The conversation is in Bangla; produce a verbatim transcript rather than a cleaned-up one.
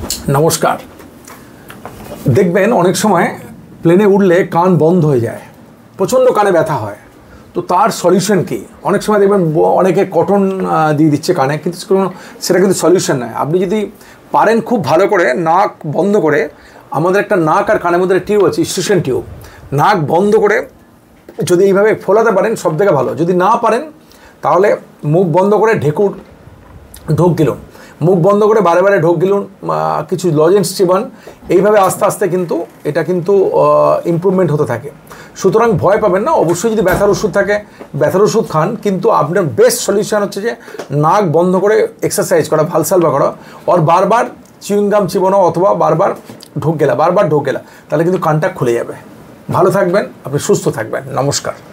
নমস্কার। দেখবেন অনেক সময় প্লেনে উঠলে কান বন্ধ হয়ে যায়, প্রচণ্ড কানে ব্যথা হয়। তো তার সলিউশন কি? অনেক সময় দেখবেন অনেকে কটন দিয়ে দিচ্ছে কানে, কিন্তু সেটা কিন্তু সলিউশন নয়। আপনি যদি পারেন খুব ভালো করে নাক বন্ধ করে, আমাদের একটা নাক আর কানের মধ্যে টিউব আছে, স্টেশন টিউব, নাক বন্ধ করে যদি এইভাবে ফোলাতে পারেন সব থেকে ভালো। যদি না পারেন তাহলে মুখ বন্ধ করে ঢেকুর ঢোক গিলুন, মুখ বন্ধ করে বারে বারে ঢোক গিলুন, কিছু লজেন্স চিবান, এইভাবে আস্তে আস্তে কিন্তু এটা কিন্তু ইমপ্রুভমেন্ট হতে থাকে। সুতরাং ভয় পাবেন না। অবশ্যই যদি ব্যথার ওষুধ থাকে ব্যথার ওষুধ খান, কিন্তু আপনার বেস্ট সলিউশন হচ্ছে যে নাক বন্ধ করে এক্সারসাইজ করা, ভালসালবা করা, আর বারবার চিউইংগাম চিবানো অথবা বারবার ঢোক গেলা বারবার ঢোক গেলা, তাহলে কিন্তু কানটা খুলে যাবে। ভালো থাকবেন, আপনি সুস্থ থাকবেন। নমস্কার।